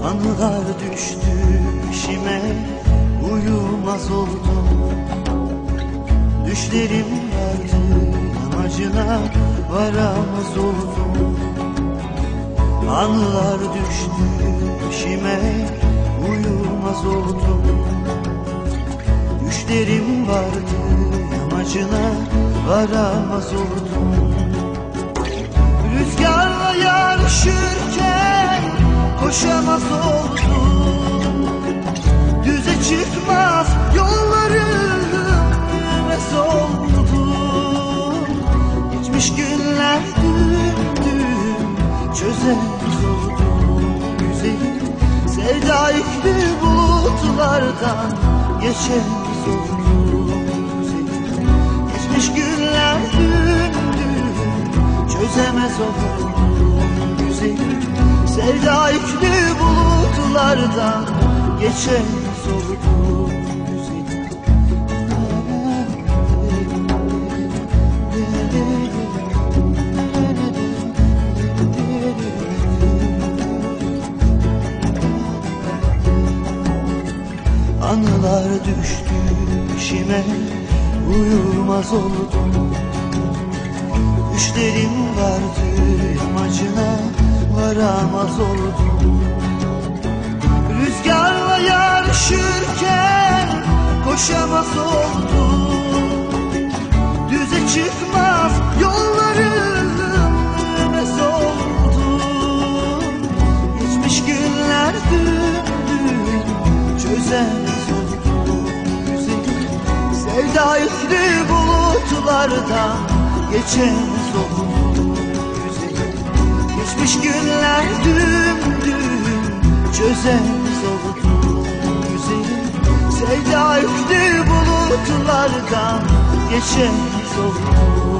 Anılar düştü peşime, uyumaz oldum. Düşlerim vardı amacına, varamaz oldum. Anılar düştü peşime, uyumaz oldum. Düşlerim vardı amacına, varamaz oldum. Rüzgarla yarışırken koşamaz oldum. Düze çıkmaz yollarım bilmez oldum. Geçmiş günler düm çözemez oldum. Güzelim sevda yüklü bulutlardan geçemez oldum. Güzelim geçmiş günler düm çözemez oldum. Güzelim sevda yüklü bulutlardan geçemez oldum. Güzelim anılar düştü peşime, uyumaz oldum. Düşlerim vardı amacına, varamaz oldum. Rüzgarla yarışırken koşamaz oldum. Düze çıkmaz yollarım bilmez oldum. Geçmiş günler düm çözemez oldum. Güzelim sevda yüklü bulutlardan geçemez oldum. Güzelim geçmiş günler düm çözemez oldum. Güzelim sevda yüklü bulutlardan geçemez oldum.